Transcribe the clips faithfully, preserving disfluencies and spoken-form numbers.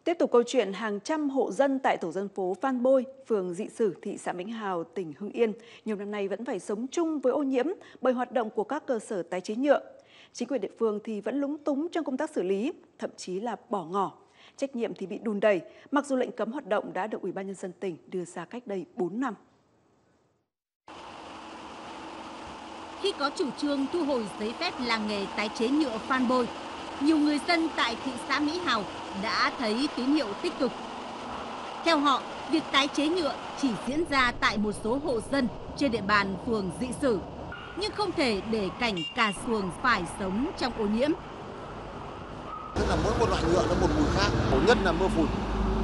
Tiếp tục câu chuyện hàng trăm hộ dân tại tổ dân phố Phan Bôi, phường Dị Sử, thị xã Vĩnh Hào, tỉnh Hưng Yên nhiều năm nay vẫn phải sống chung với ô nhiễm bởi hoạt động của các cơ sở tái chế nhựa. Chính quyền địa phương thì vẫn lúng túng trong công tác xử lý, thậm chí là bỏ ngỏ. Trách nhiệm thì bị đùn đẩy, mặc dù lệnh cấm hoạt động đã được Ủy ban nhân dân tỉnh đưa ra cách đây bốn năm. Khi có chủ trương thu hồi giấy phép làng nghề tái chế nhựa Phan Bôi, nhiều người dân tại thị xã Mỹ Hào đã thấy tín hiệu tích cực. Theo họ, việc tái chế nhựa chỉ diễn ra tại một số hộ dân trên địa bàn phường Dị Sử, nhưng không thể để cảnh cả xuồng phải sống trong ô nhiễm. Tức là mỗi một loại nhựa nó một mùi khác, khổ nhất là mưa phùn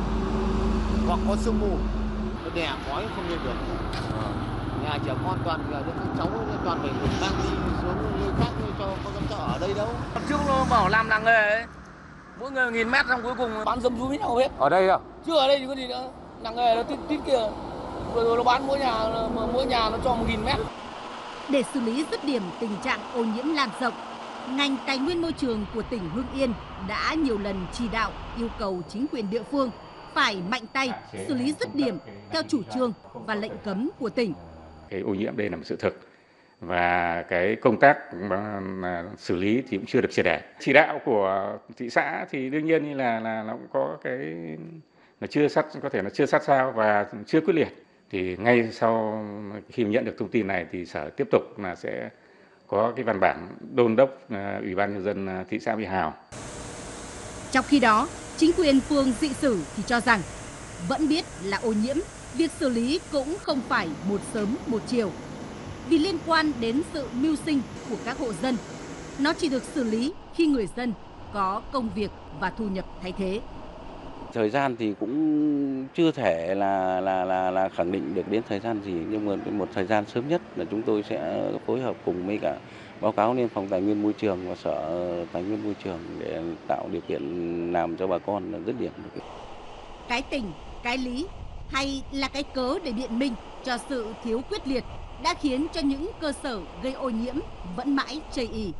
hoặc có sương mù, nó đè khói không lên được. Nhà trẻ con toàn là các cháu toàn phải mang đi xuống nơi khác cho có dám cho ở đây đâu. Trước nó bảo làm làng nghề ấy, mỗi người nghìn mét xong cuối cùng bán dâm dúi với nhau hết. Ở đây à? Chứ ở đây thì có gì nữa, làng nghề nó tít tít kia, rồi, rồi nó bán mỗi nhà mỗi nhà nó cho một nghìn mét. Để xử lý dứt điểm tình trạng ô nhiễm lan rộng, ngành tài nguyên môi trường của tỉnh Hưng Yên đã nhiều lần chỉ đạo yêu cầu chính quyền địa phương phải mạnh tay xử lý dứt điểm theo chủ trương và lệnh cấm của tỉnh. Cái ô nhiễm đây là một sự thực và cái công tác mà, mà xử lý thì cũng chưa được triệt để. Chỉ đạo của thị xã thì đương nhiên là là nó cũng có cái là chưa sát có thể là chưa sát sao và chưa quyết liệt. Thì ngay sau khi nhận được thông tin này thì sở tiếp tục là sẽ có cái văn bản đôn đốc uh, Ủy ban nhân dân thị xã Mỹ Hào. Trong khi đó, chính quyền phường Dị Sử thì cho rằng vẫn biết là ô nhiễm, việc xử lý cũng không phải một sớm một chiều. Vì liên quan đến sự mưu sinh của các hộ dân, nó chỉ được xử lý khi người dân có công việc và thu nhập thay thế. Thời gian thì cũng chưa thể là là là là khẳng định được đến thời gian gì, nhưng mà một thời gian sớm nhất là chúng tôi sẽ phối hợp cùng với cả báo cáo lên phòng tài nguyên môi trường và sở tài nguyên môi trường để tạo điều kiện làm cho bà con dứt điểm được. Cái tình, cái lý hay là cái cớ để biện minh cho sự thiếu quyết liệt đã khiến cho những cơ sở gây ô nhiễm vẫn mãi chây ỳ.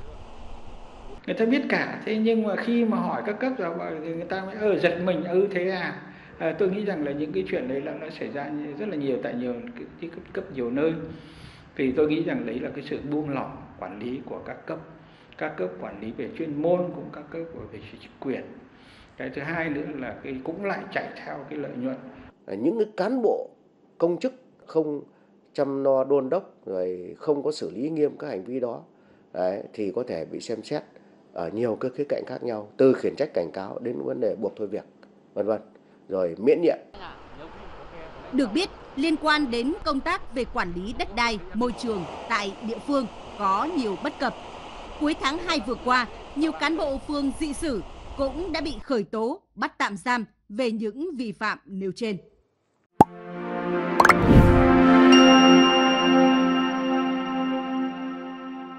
Người ta biết cả, thế nhưng mà khi mà hỏi các cấp rồi thì người ta mới ờ giật mình, ừ thế à. à. Tôi nghĩ rằng là những cái chuyện đấy là nó xảy ra rất là nhiều tại nhiều cái cấp, cấp nhiều nơi. Thì tôi nghĩ rằng đấy là cái sự buông lỏng quản lý của các cấp, các cấp quản lý về chuyên môn cũng các cấp về chính quyền. Cái thứ hai nữa là cái cũng lại chạy theo cái lợi nhuận. Những cái cán bộ công chức không chăm lo đôn đốc rồi không có xử lý nghiêm các hành vi đó đấy, thì có thể bị xem xét ở nhiều các khía cạnh khác nhau, từ khiển trách cảnh cáo đến vấn đề buộc thôi việc, vân vân, rồi miễn nhiệm. Được biết, liên quan đến công tác về quản lý đất đai, môi trường tại địa phương có nhiều bất cập. Cuối tháng hai vừa qua, nhiều cán bộ phường Dị Sử cũng đã bị khởi tố, bắt tạm giam về những vi phạm nêu trên.